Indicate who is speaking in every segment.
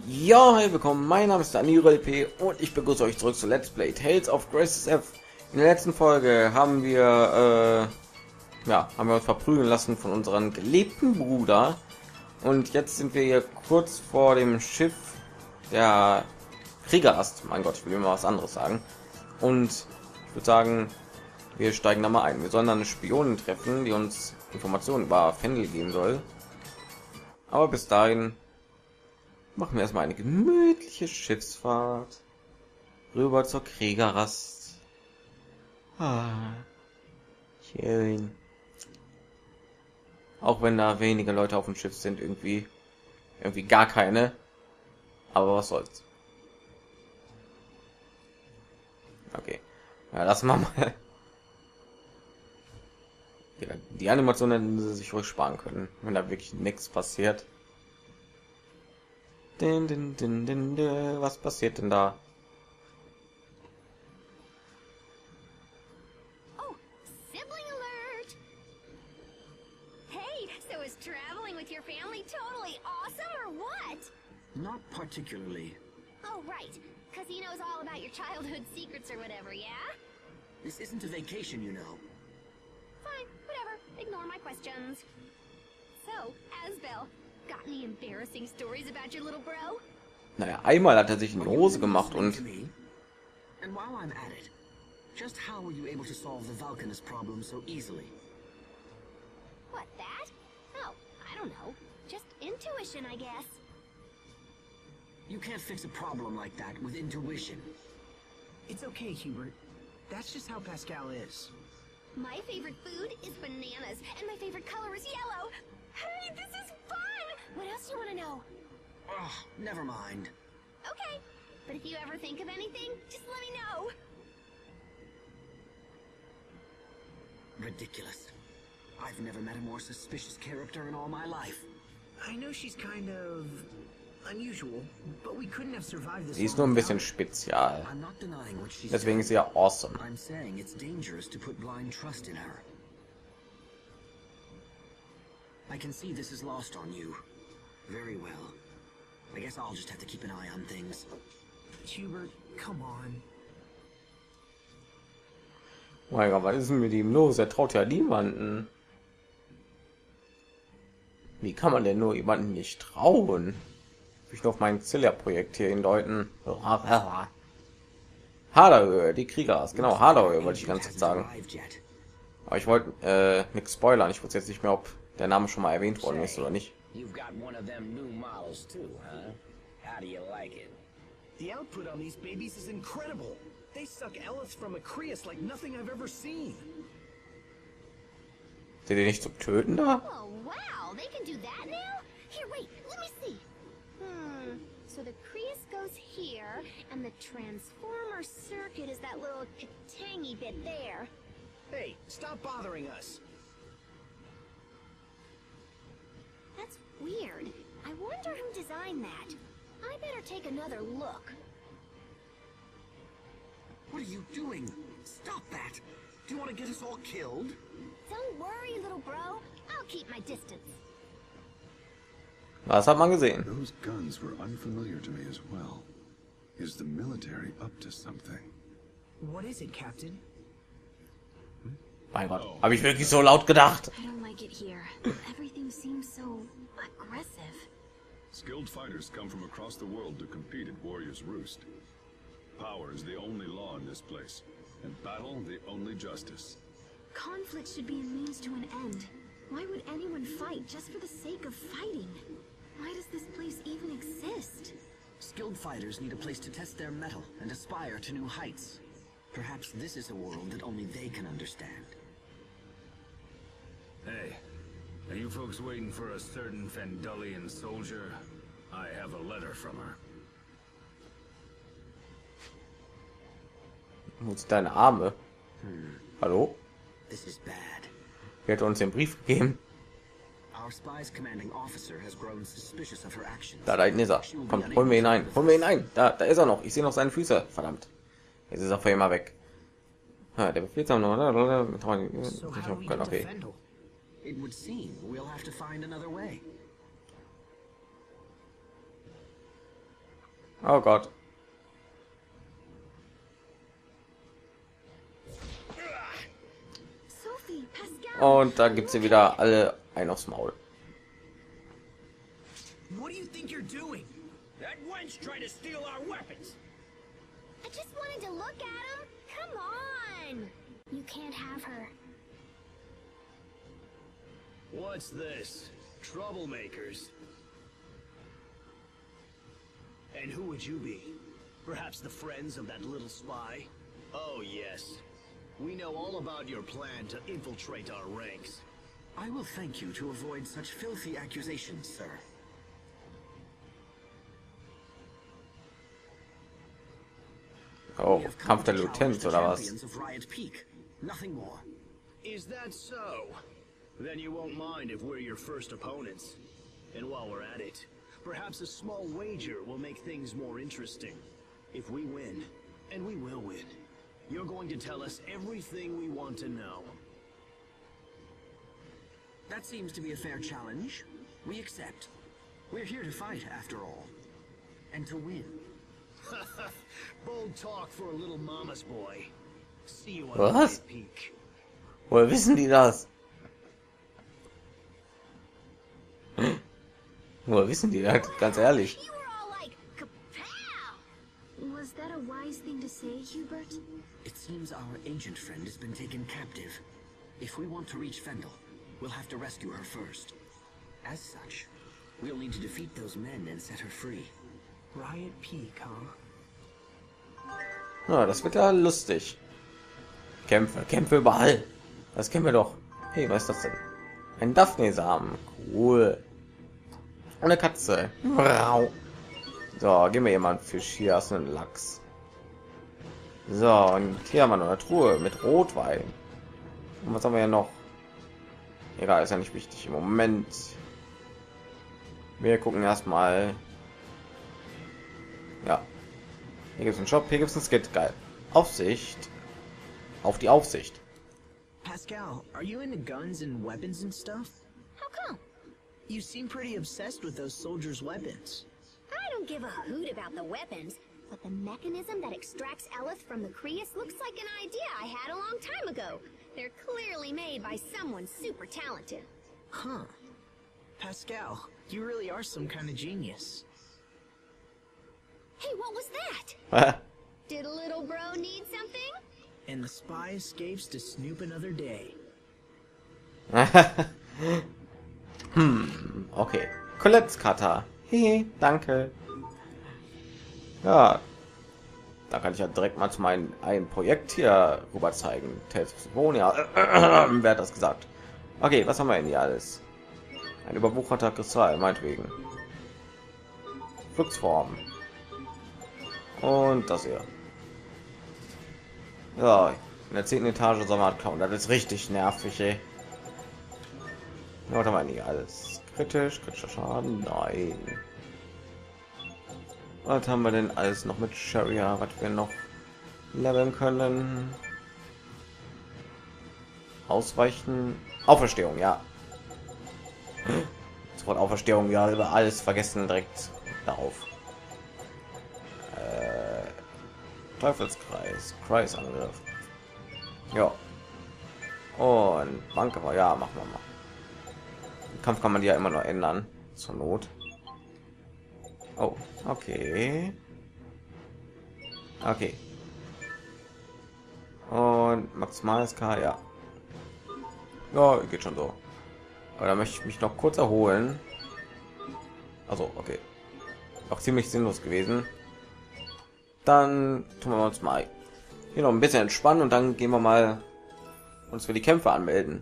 Speaker 1: Ja, hey, willkommen. Mein Name ist Daniel LP und ich begrüße euch zurück zu Let's Play Tales of Graces F. In der letzten Folge haben wir uns verprügeln lassen von unserem geliebten Bruder und jetzt sind wir hier kurz vor dem Schiff der Kriegerast. Mein Gott, ich will mal was anderes sagen. Und ich würde sagen, wir steigen da mal ein. Wir sollen dann eine Spionin treffen, die uns Informationen über Fendel geben soll. Aber bis dahin machen wir erstmal eine gemütliche Schiffsfahrt rüber zur Kriegerast. Schön. Auch wenn da wenige Leute auf dem Schiff sind, irgendwie gar keine. Aber was soll's. Okay, ja, lassen wir mal. Ja, die Animation hätten sie sich ruhig sparen können, wenn da wirklich nichts passiert. Was passiert denn da?
Speaker 2: Oh, sibling alert! Hey, so is traveling with your family totally awesome or what?
Speaker 3: Not particularly.
Speaker 2: Oh, right, because he knows all about your childhood secrets or whatever, yeah?
Speaker 3: This isn't a vacation, you know.
Speaker 2: Fine, whatever. Ignore my questions. So, Asbel, got any embarrassing stories about your little bro?
Speaker 1: Naja, einmal hat er sich in die Hose gemacht und
Speaker 3: And while I'm at it, just how were you able to solve the Valkanist problem so easily?
Speaker 2: What, that? Oh, I don't know. Just intuition, I guess.
Speaker 3: You can't fix a problem like that with intuition.
Speaker 4: It's okay, Hubert. That's just how Pascal is.
Speaker 2: My favorite food is bananas, and my favorite color is yellow. Hey, this is fun! What else do you want to know?
Speaker 3: Ugh, never mind.
Speaker 2: Okay, but if you ever think of anything, just let me know.
Speaker 3: Ridiculous. I've never met a more suspicious character in all my life.
Speaker 4: I know she's kind of unusual, but we couldn't have survived this.
Speaker 1: sie ist nur ein bisschen spezial.
Speaker 3: I'm not denying what she
Speaker 1: Deswegen ist
Speaker 3: said.
Speaker 1: sie ja awesome.
Speaker 3: I'm saying it's dangerous to put blind trust in her. I can see this is lost on you. Very well. I guess I'll just have to keep an eye on things.
Speaker 4: Hubert, come on.
Speaker 1: Mein Gott, was ist denn mit ihm los? Er traut ja niemanden. Wie kann man denn nur jemanden nicht trauen? Ich noch mein Zilla-Projekt hier hindeuten. Haderhöhe, die Kriegerast, genau, Haderhöhe wollte ich ganz kurz sagen. Aber ich wollte nichts spoilern. Ich wusste jetzt nicht mehr, ob der Name schon mal erwähnt worden ist oder nicht.
Speaker 5: You've got one of them new models too, huh? How do you like it?
Speaker 4: The output on these babies is incredible. They suck Ellis from a Creus like nothing I've ever seen.
Speaker 1: Sind die nicht zum Töten da?
Speaker 2: Oh, wow, they can do that now? Here, wait, let me see. So the Creus goes here, and the transformer circuit is that little tangy bit there.
Speaker 4: Hey, stop bothering us.
Speaker 2: That's weird. I wonder who designed that. I better take another look.
Speaker 3: What are you doing? Stop that! Do you want to get us all killed?
Speaker 2: Don't worry, little bro. I'll keep my distance.
Speaker 1: Was hat man gesehen?
Speaker 6: Those guns were unfamiliar to me as well. Is the military up to something?
Speaker 4: What is it, Captain?
Speaker 1: Mein Gott, habe ich wirklich so laut gedacht?
Speaker 2: I don't like it here. Everything seems so aggressive.
Speaker 6: Skilled fighters come from across the world to compete at Warrior's Roost. Power is the only law in this place, and battle the only justice.
Speaker 2: Conflict should be a means to an end. Why would anyone fight just for the sake of fighting? Why does this place even exist?
Speaker 3: Skilled fighters need a place to test their mettle and aspire to new heights. Perhaps this is a world that only they can understand.
Speaker 7: Hey, are you folks waiting for a certain Fendullian soldier? I have a letter from her.
Speaker 1: Muss deine Arme. Hallo?
Speaker 3: This is bad.
Speaker 1: Wer hat uns den Brief gegeben?
Speaker 3: Our spy's commanding officer has grown suspicious of her actions.
Speaker 1: Da hinten ist er. Kommt, holen wir ihn ein. Holen wir ihn ein. Da ist er noch. Ich sehe noch seine Füße. Verdammt. Jetzt ist er für immer weg. Der Befehlshaber noch.
Speaker 4: So how do we get to
Speaker 1: Okay.
Speaker 4: Fendel?
Speaker 3: It would seem we'll have to find another way.
Speaker 1: Oh Gott.
Speaker 2: Sophie, Pascal.
Speaker 1: Und da gibt's hier wieder alle ein aufs Maul.
Speaker 4: What do you think you're doing?
Speaker 5: That wench tried to steal our weapons.
Speaker 2: I just wanted to look at him. Come on. You can't have her.
Speaker 4: What's this? Troublemakers? And who would you be? Perhaps the friends of that little spy? Oh, yes. We know all about your plan to infiltrate our ranks.
Speaker 3: I will thank you to avoid such filthy accusations, sir.
Speaker 1: Oh,
Speaker 3: We have come
Speaker 1: Kampf der
Speaker 3: to challenge
Speaker 1: Lieutenant
Speaker 3: the
Speaker 1: oder was?
Speaker 3: champions of Riot Peak. Nothing more.
Speaker 4: Is that so? Then you won't mind if we're your first opponents. And while we're at it, perhaps a small wager will make things more interesting. If we win, and we will win, you're going to tell us everything we want to know.
Speaker 3: That seems to be a fair challenge. We accept. We're here to fight, after all. And to win.
Speaker 4: Bold talk for a little mama's boy. See you on
Speaker 1: Was?
Speaker 4: Riot Peak.
Speaker 1: Woher wissen die das? Woher wissen die das? Ganz ehrlich.
Speaker 2: You were all like, kapow! Was that a wise thing to say, Hubert?
Speaker 3: It seems our ancient friend has been taken captive. If we want to reach Fendel, we'll have to rescue her first. As such, we'll need to defeat those men and set her free.
Speaker 4: Riot Peak, huh?
Speaker 1: Ja, das wird ja lustig. Kämpfe, Kämpfe überall. Das kennen wir doch. Hey, was ist das denn? Ein Daphne-Samen. Cool. Und eine Katze. So, geben wir hier mal einen Fisch. Hier hast du einen Lachs. So, und hier haben wir noch eine Truhe mit Rotwein. Und was haben wir ja noch? Egal, ist ja nicht wichtig im Moment. Wir gucken erstmal. Ja. Hier gibt es einen Shop, hier gibt es einen Skit. Geil. Aufsicht. Auf die Aufsicht.
Speaker 8: Pascal, are you into guns and weapons and stuff?
Speaker 2: How come?
Speaker 8: You seem pretty obsessed with those soldiers' weapons.
Speaker 2: I don't give a hoot about the weapons, but the mechanism that extracts Eleth from the Creus looks like an idea I had a long time ago. They're clearly made by someone super talented.
Speaker 8: Huh. Pascal, you really are some kind of genius.
Speaker 2: Hey, what was that?
Speaker 1: Hm,
Speaker 2: Did little bro need something?
Speaker 8: And the spy escapes to snoop another day.
Speaker 1: okay. Colette's Kata. Hehe, danke. Ja. Da kann ich ja direkt mal zu meinem ein Projekt hier rüber zeigen. Tales of Symphonia. Wer hat das gesagt? Okay, was haben wir denn hier alles? Ein überwucherter Kristall, meinetwegen. Fluxform. Und das hier. Ja, in der 10. Etage soll man klauen. Das ist richtig nervig, ey. Ja, was haben wir nicht alles? Kritischer Schaden? Nein. Was haben wir denn alles noch mit Sharia, was wir noch leveln können? Ausweichen. Auferstehung, ja. Sofort Auferstehung, ja, über alles vergessen direkt darauf. Teufelskreis, Kreisangriff. Ja. Und Banke war ja, machen wir mal. Den Kampf kann man die ja immer noch ändern, zur Not. Oh, okay. Okay. Und maximales K, ja. Ja, geht schon so. Aber da möchte ich mich noch kurz erholen. Also, okay. Auch ziemlich sinnlos gewesen. Dann tun wir uns mal hier noch ein bisschen entspannen und dann gehen wir mal uns für die Kämpfe anmelden.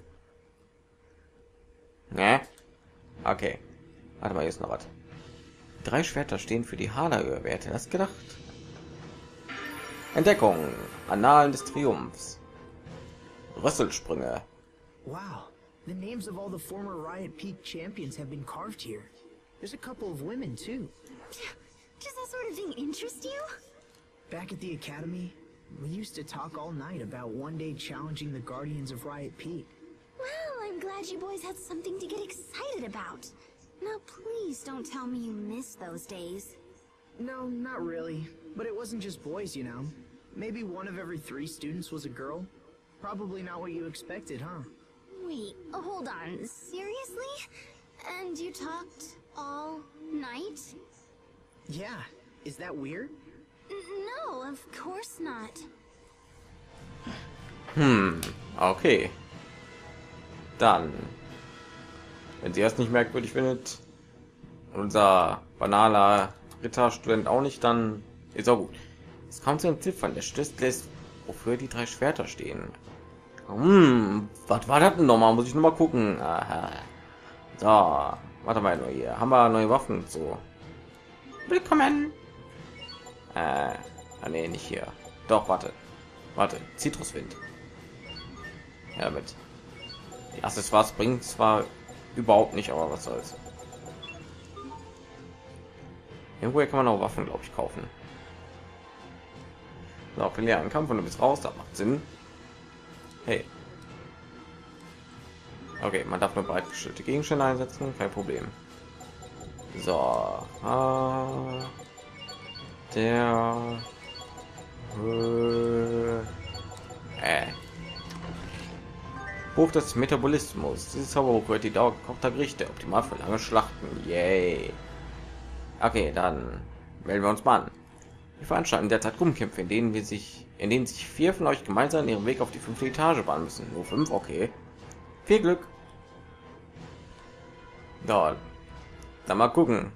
Speaker 1: Ne? Okay. Warte mal, hier ist noch was. 3 Schwerter stehen für die Hader-Werte. Das gedacht. Entdeckung. Annalen des Triumphs. Rüsselsprünge.
Speaker 8: Wow, the names of all the former Riot Peak champions have been carved here. There's a couple of women too.
Speaker 2: Does that sort of thing interest you?
Speaker 8: Back at the academy, we used to talk all night about one day challenging the Guardians of Riot Peak.
Speaker 2: Well, I'm glad you boys had something to get excited about. Now, please don't tell me you miss those days.
Speaker 8: No, not really. But it wasn't just boys, you know. Maybe one of every 3 students was a girl. Probably not what you expected, huh?
Speaker 2: Wait, hold on. Seriously? And you talked all night?
Speaker 8: Yeah. Is that weird?
Speaker 2: No, of course not.
Speaker 1: Okay. Dann, wenn sie das nicht merkwürdig findet, unser banaler Ritterstudent auch nicht, dann ist auch gut. Es kommt zu einem Ziffern, der Schlüssel lässt, wofür die 3 Schwerter stehen. Was war das denn nochmal? Muss ich noch mal gucken. Aha. So, warte mal nur hier. Haben wir neue Waffen? So. Willkommen. Nee, nicht hier. Doch, warte. Zitruswind. Ja, damit. Die Accessoires bringt zwar überhaupt nicht, aber was soll's. Irgendwoher kann man auch Waffen, glaube ich, kaufen. So, verliere einen Kampf und du bist raus, das macht Sinn. Hey. Okay, man darf nur bereitgestellte Gegenstände einsetzen, kein Problem. So, der Buch des Metabolismus. Dieses Zauberbuch wird die Dauer gekochter Gerichte, optimal für lange Schlachten. Yay. Okay, dann melden wir uns mal an. Wir veranstalten derzeit Gruppenkämpfe, in denen sich 4 von euch gemeinsam ihren Weg auf die 5. Etage bahnen müssen. Nur 5, okay. Viel Glück. Dort. Dann mal gucken.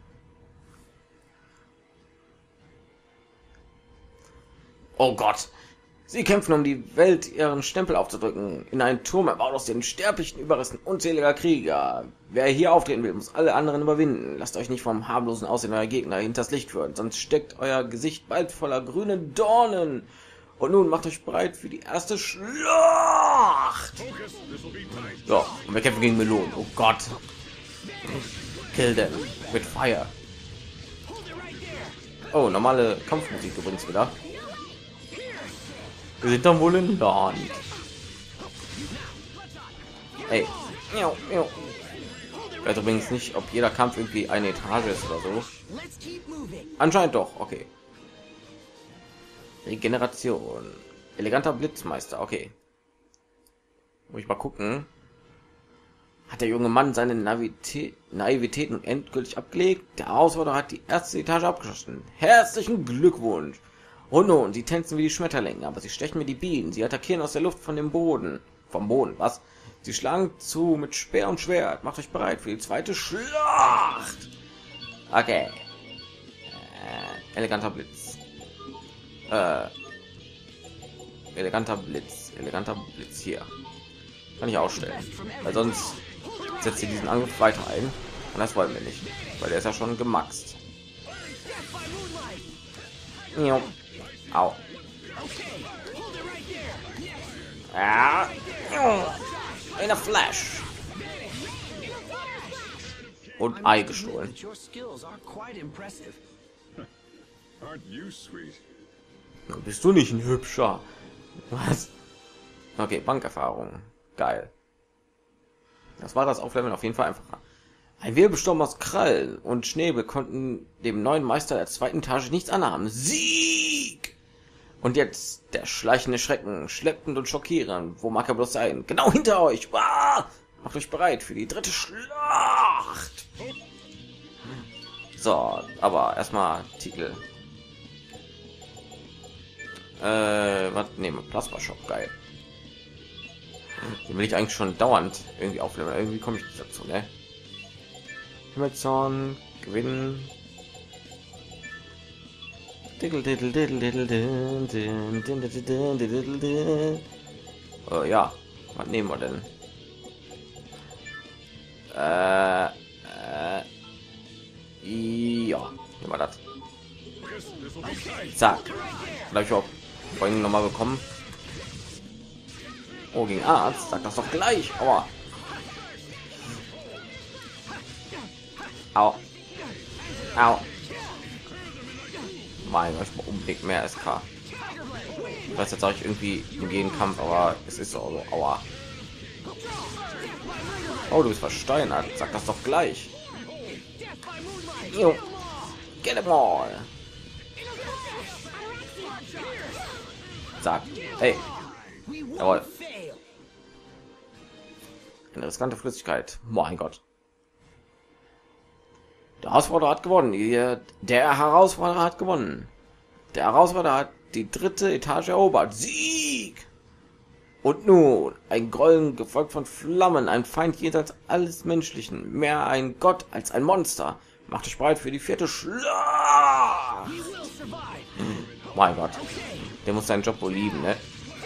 Speaker 1: Oh Gott. Sie kämpfen, um die Welt ihren Stempel aufzudrücken. In einen Turm erbaut aus den sterblichen Überresten unzähliger Krieger. Wer hier auftreten will, muss alle anderen überwinden. Lasst euch nicht vom harmlosen Aussehen eurer Gegner hinters Licht führen, sonst steckt euer Gesicht bald voller grünen Dornen. Und nun macht euch bereit für die erste Schlacht. So, und wir kämpfen gegen Melonen. Oh Gott. Kill them with fire. Oh, normale Kampfmusik übrigens wieder. Wir sind dann wohl in Land. Ey. Ich weiß übrigens nicht, ob jeder Kampf irgendwie eine Etage ist oder so. Anscheinend doch, okay. Regeneration. Eleganter Blitzmeister, okay. Muss ich mal gucken. Hat der junge Mann seine Naivität nun endgültig abgelegt? Der Herausforderer hat die erste Etage abgeschlossen. Herzlichen Glückwunsch! Und nun, sie tänzen wie die Schmetterlinge, aber sie stechen mir die Bienen. Sie attackieren aus der Luft von dem Boden. Vom Boden, was? Sie schlagen zu mit Speer und Schwert. Macht euch bereit für die zweite Schlacht. Okay. Eleganter Blitz. Eleganter Blitz hier. Kann ich ausstellen. Weil sonst setzt ihr diesen Angriff weiter ein. Und das wollen wir nicht. Weil der ist ja schon gemaxt. Ja. Au. Ja. In a Flash. Und Ei gestohlen. Bist du nicht ein hübscher? Was? Okay, Bankerfahrung. Geil. Das war das Aufleveln auf jeden Fall einfacher. Ein Wirbelsturm aus Krallen und Schnäbel konnten dem neuen Meister der 2. Etage nichts anhaben. Sieg! Und jetzt der schleichende Schrecken, schleppend und schockierend. Wo mag er bloß sein? Genau hinter euch! Wow! Macht euch bereit für die 3. Schlacht! So, aber erstmal Titel. Was nehmen wir? Plasma Shop, geil. Den will ich eigentlich schon dauernd irgendwie aufleveln. Irgendwie komme ich nicht dazu, ne? Himmelzorn, gewinnen. Ja, was nehmen wir denn? Ja, nehmen wir das. Zack. Vielleicht auch vorhin noch mal bekommen. Oh, gegen Arzt, sag das doch gleich. Aua. Au. Au. Mein Gott, ich brauche unbedingt mehr SK. Ich weiß, jetzt sage ich irgendwie in jedem Kampf, aber es ist so. Aua. Oh, du bist versteinert. Sag das doch gleich. Jo. Get them all. Zack. Hey. Jawohl. Eine riskante Flüssigkeit. Mein Gott. Der Herausforderer hat gewonnen. Der Herausforderer hat gewonnen. Der Herausforderer hat die 3. Etage erobert. Sieg! Und nun ein Grollen gefolgt von Flammen, ein Feind jenseits alles Menschlichen, mehr ein Gott als ein Monster. Macht dich bereit für die 4. Schlacht. Mein Gott, der muss seinen Job wohl lieben, ne?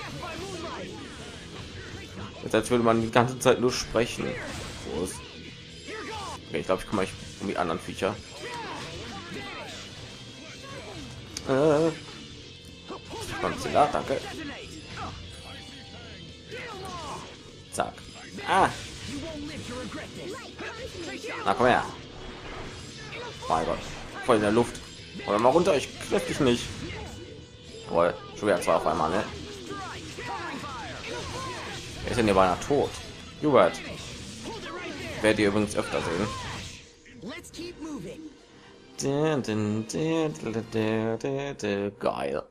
Speaker 1: Jetzt als würde man die ganze Zeit nur sprechen. Wo ist? Okay, ich glaube, ich komme um die anderen Viecher. Godzilla, danke. Zack. Ah. Na komm her. Mein Gott. Voll in der Luft. Oder mal runter, ich treffe dich nicht. Jawohl, schon wieder 2 auf einmal, ne? Wer ist denn hier beinahe tot? Hubert. Werdet ihr übrigens öfter sehen. Geil.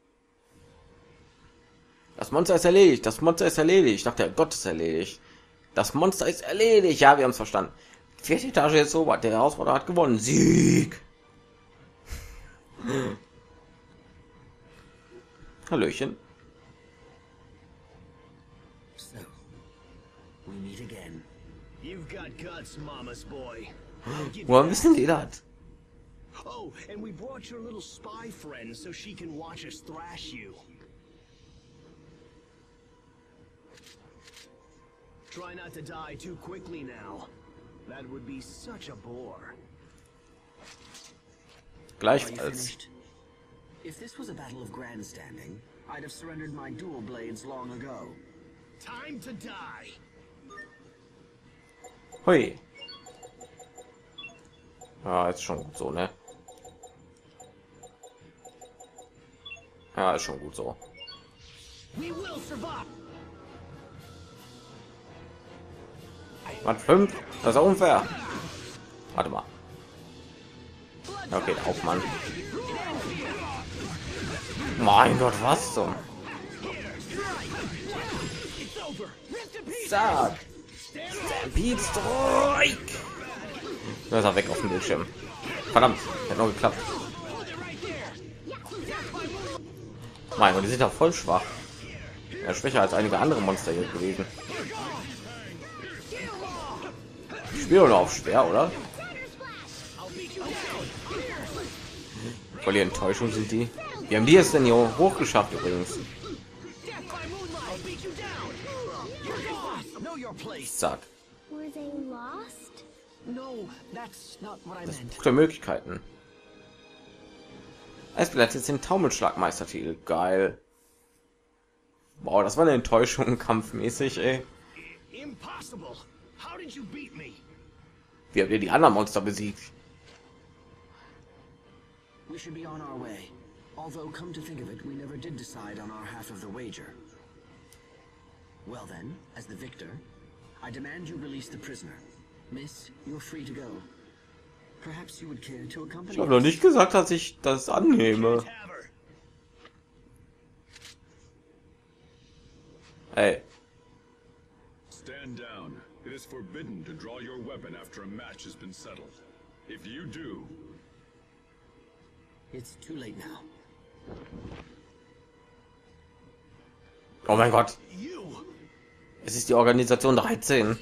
Speaker 1: Das Monster ist erledigt. Das Monster ist erledigt. Ich dachte, der Gott ist erledigt. Das Monster ist erledigt. Ja, wir haben es verstanden. 4. Etage ist so. Der Herausforderer hat gewonnen. Sieg. Hallöchen.
Speaker 3: So, we meet again.
Speaker 4: You've got guts, Mama's boy.
Speaker 1: Woher wissen die das?
Speaker 4: Oh, and we brought your little spy friend so she can watch us thrash you. Try not to die too quickly now. That would be such a bore.
Speaker 1: Gleichfalls.
Speaker 3: If this was a battle of grandstanding, I'd have surrendered my dual blades long ago.
Speaker 4: Time to die.
Speaker 1: Hui. Ja, ist schon gut so, ne? Ja, ist schon gut so. Was 5? Das ist unfair. Warte mal. Okay, der Hauptmann. Mein Gott, was so? Zack. Stampede Strike. Da ist er weg auf dem Bildschirm. Verdammt, hat noch geklappt. Mein Gott, die sind ja voll schwach. Ja, schwächer als einige andere Monster hier gewesen. Ich spiele nur auf schwer, oder? Voll die Enttäuschung sind die. Wie haben die es denn hier hochgeschafft übrigens? Zack.
Speaker 2: Were they lost?
Speaker 8: No, that's not what I
Speaker 1: Das
Speaker 8: meant.
Speaker 1: Buch der Möglichkeiten. Eisbär hat jetzt den Taumelschlag-Meistertitel. Geil. Wow, das war eine Enttäuschung kampfmäßig, ey.
Speaker 4: Impossible. How did you beat me?
Speaker 1: Wie habt ihr die anderen Monster besiegt?
Speaker 3: We should be on our way. Although, come to think of it, we never did decide on our half of the wager. Well then, as the victor, I demand you release the prisoner. Miss, you're free to go. Perhaps you would care to accompany
Speaker 1: Ich habe noch nicht gesagt, dass ich das annehme.
Speaker 4: Have her.
Speaker 1: Hey,
Speaker 6: Stand down. It is forbidden to draw your weapon after a match has been settled. If you do,
Speaker 3: It's too late now.
Speaker 1: oh mein Gott,
Speaker 4: You.
Speaker 1: es ist die Organisation 13.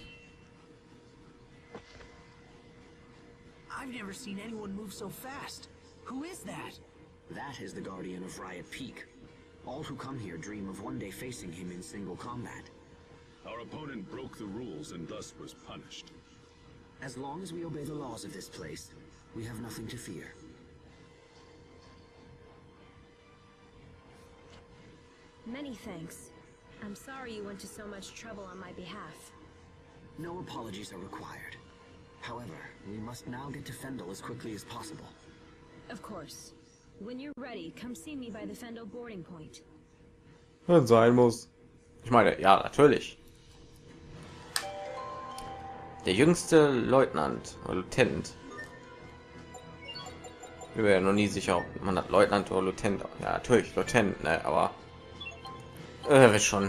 Speaker 8: I've never seen anyone move so fast. Who is that?
Speaker 3: That is the Guardian of Riot Peak. All who come here dream of one day facing him in single combat.
Speaker 6: our opponent broke the rules and thus was punished.
Speaker 3: As long as we obey the laws of this place, we have nothing to fear.
Speaker 9: Many thanks. I'm sorry you went to so much trouble on my behalf.
Speaker 3: No apologies are required. However, we must now get to Fendel as quickly as possible.
Speaker 9: Of course. When you're ready, come see me by the Fendel boarding point.
Speaker 1: Wenn sein muss. Ich meine, ja, natürlich. Der jüngste Leutnant oder Lieutenant. Ich bin ja noch nie sicher, ob man hat Leutnant oder Lieutenant. Ja, natürlich Lieutenant, ne? Aber Schon.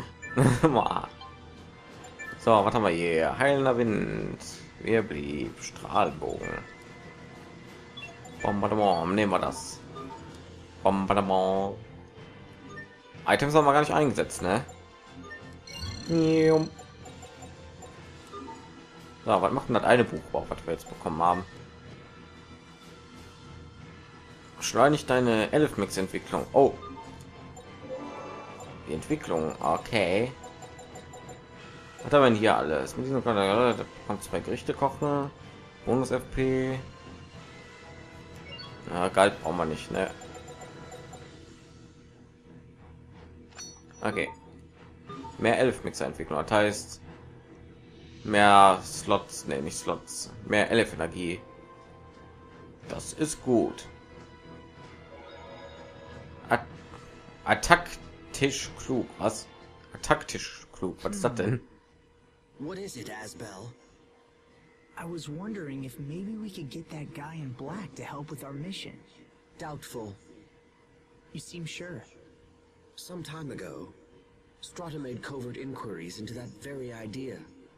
Speaker 1: So, was haben wir hier? Heilender Wind, Wirbel, Strahlbogen. Bombardement, nehmen wir das. Bombardement. Items haben wir gar nicht eingesetzt, ne? So, was macht denn das eine Buch, was wir jetzt bekommen haben? Beschleunigt deine Elfmix-Entwicklung. Oh, die Entwicklung, okay. Was haben wir denn hier alles? Mit diesem da kommt 2 Gerichte kochen, Bonus FP. Ja, Galt brauchen wir nicht, ne? Okay. Mehr Elfmixer-Entwicklung, das heißt mehr Slots, ne, nicht Slots, mehr Elf-Energie. Das ist gut. Taktisch klug, was? Taktisch klug, was ist das denn?
Speaker 3: What is it, Asbel?
Speaker 8: I was wondering if maybe we could get that guy in black to help with our mission.
Speaker 3: Doubtful.
Speaker 8: You seem sure.
Speaker 3: Some time ago, Strata made covert inquiries into that very idea.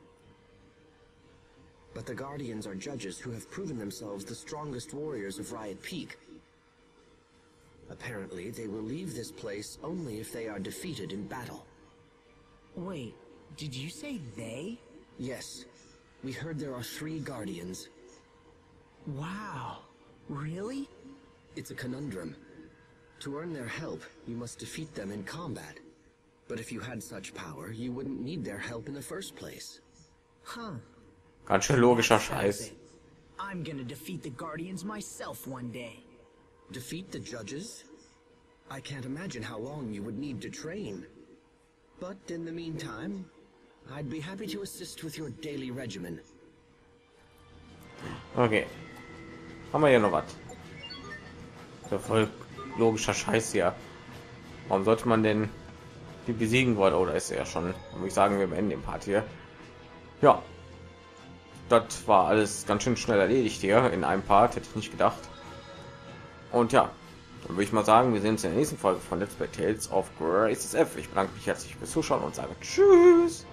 Speaker 3: But the Guardians are judges who have proven themselves the strongest warriors of Riot Peak. Apparently, they will leave this place only if they are defeated in battle.
Speaker 8: Wait, did you say they?
Speaker 3: Yes. We heard there are 3 Guardians.
Speaker 8: Wow. Really?
Speaker 3: It's a conundrum. To earn their help, you must defeat them in combat. But if you had such power, you wouldn't need their help in the first place.
Speaker 8: Huh.
Speaker 1: Ganz schön logischer Scheiß.
Speaker 8: I'm gonna defeat the Guardians myself one day.
Speaker 3: Defeat the judges? I can't imagine how long you would need to train. But in the meantime, I'd be happy to assist with your daily regimen.
Speaker 1: Okay. Haben wir hier noch was? Ja, voll logischer Scheiß hier. Warum sollte man denn die besiegen wollen? Oder ist er ja schon? Muss ich sagen, wir beenden den Part hier. Ja. Das war alles ganz schön schnell erledigt hier in einem Part, hätte ich nicht gedacht. Und ja, dann würde ich mal sagen, wir sehen uns in der nächsten Folge von Let's Play Tales of Graces F. Ich bedanke mich herzlich fürs Zuschauen und sage Tschüss.